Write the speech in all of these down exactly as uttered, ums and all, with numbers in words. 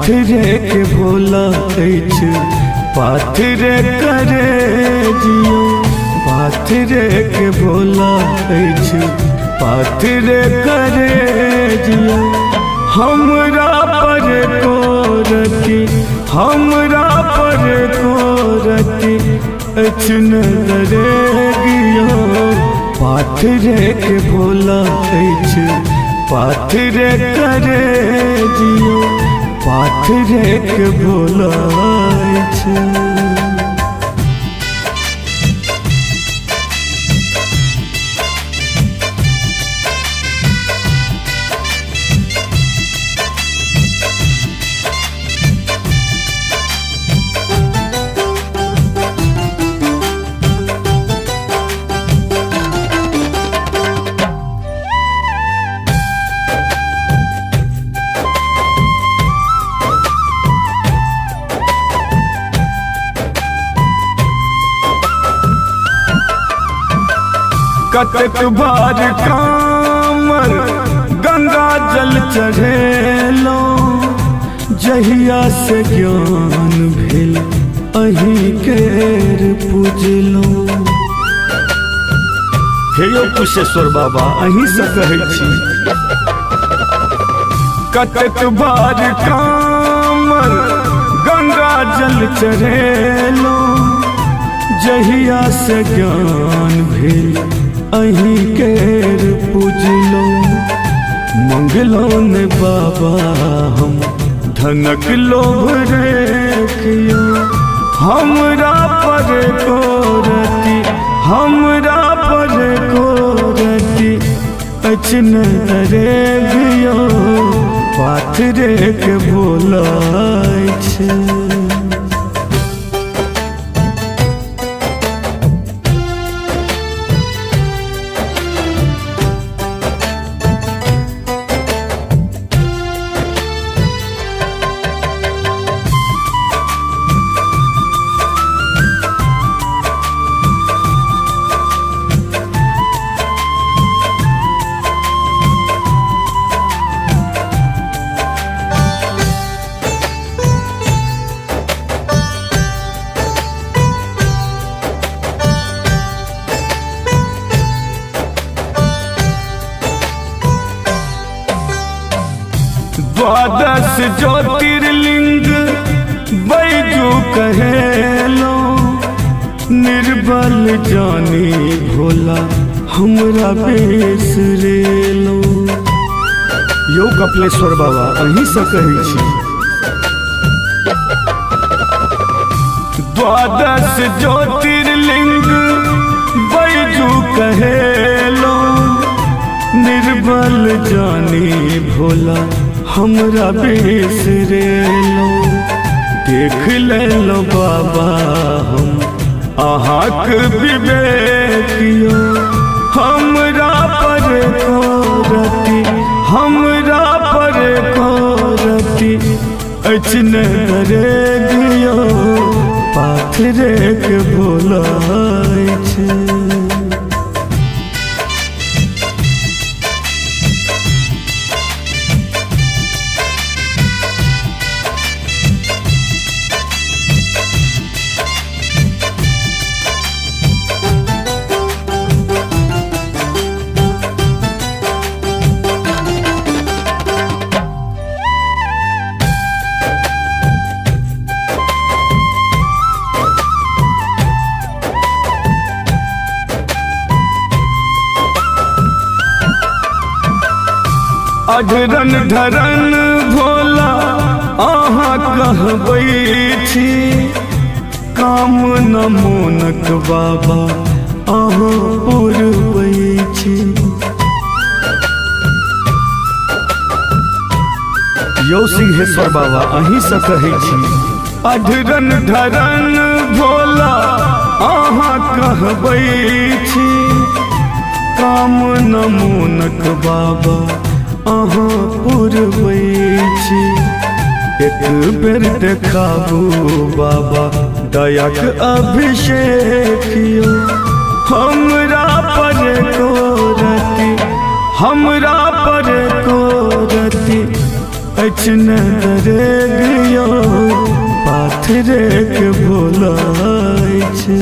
पाथरे के भोला अछि पाथरे करे जियो पाथरे के भोला अछि पाथरे करे जियो हमरा पर कोरती हमरा पर कोरती अचन गियो पाथरे के भोला अछि पाथरे करे जियो पाथरे के भोला अछि। कतक बार कामर गंगा जल चढ़ेलो जहिया से ज्ञान भेल अही केर पूजलो। हे यो कुशेश्वर बाबा अही से कहै छी कतक बार कामर गंगा जल चढ़ेलो जहिया से ज्ञान भेल अही केर पूजलो। मंगलो ने बाबा हम धनक लोभ रेखियो हमरा पर कोरती हमरा पर कोरती अचन रे गियो पाथरे के भोला अछि। द्वादश ज्योतिर्लिंग बैजू कहेलो निर्बल जानी भोला हमरा बेसरेलो। यो कपिलेश्वर बाबा अही से कहै छी द्वादश ज्योतिर्लिंग बैजू कहेलो निर्बल जानी भोला हमरा बेसरेलो। देख लेलो बाबा हम अहाँक विवेकियो हमरा पर कोरती हमरा पर कोरती अचन रे गियो पाथरे के भोला अछि। अढरन धरन भोला अहाँ कहबै छी काम न मोनक बाबा अहाँ पुरबै छी। यो सिंहेश्वर बाबा अही से कहै छी अढरन धरन भोला अहाँ कहबै छी काम न मोनक बाबा अहाँ पुरबै छी। एक बेर देखाबू बाबा दयाक अभिषेकियो हमरा पर कोरती हमरा पर कोरती अचन दरे गयो पाथरे के भोला अछि।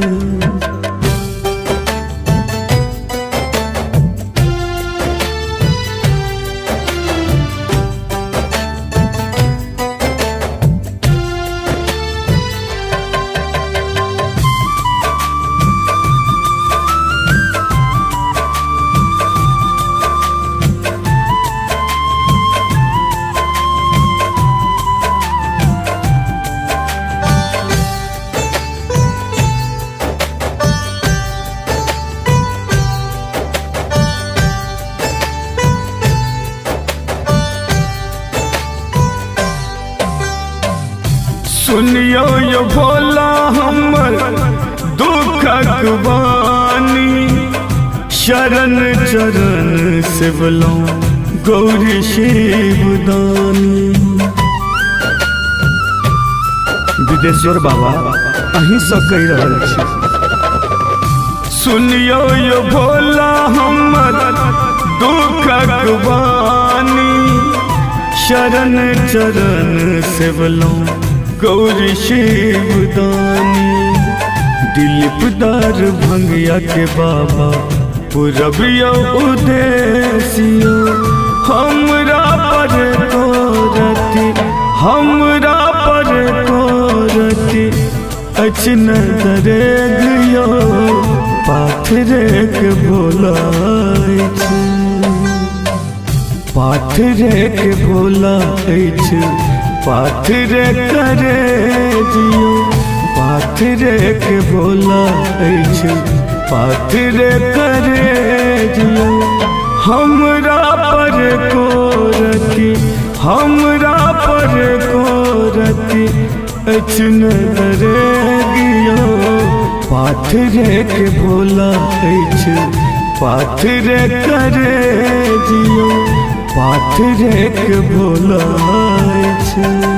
सुनियो यो भोला हमर दुखक बानी, शरण चरण शिवलो गौरी शिवदानी। विदेश्वर बाबा अहीं से कह रहल छी। सुनियो यो भोला हमर दुखक बानी, शरण चरण शिवलो गौरी शिवदानी। दिलीप दार भंगिया के बाबा पुरबियो उदेसियो, हमरा पर कोरती हमरा पर कोरती अचन दरे गयो पाथरे के भोला अछि। पाथरे के भोला अछि, पाथरे करे जियो पाथरे के भोला अछि। पाथरे करे जियो हमरा पर कोरती हमरा पर कोरती अचन दरे गयो पाथरे के भोला अछि। पाथरे करे जियो पाथरे के भोला अछि।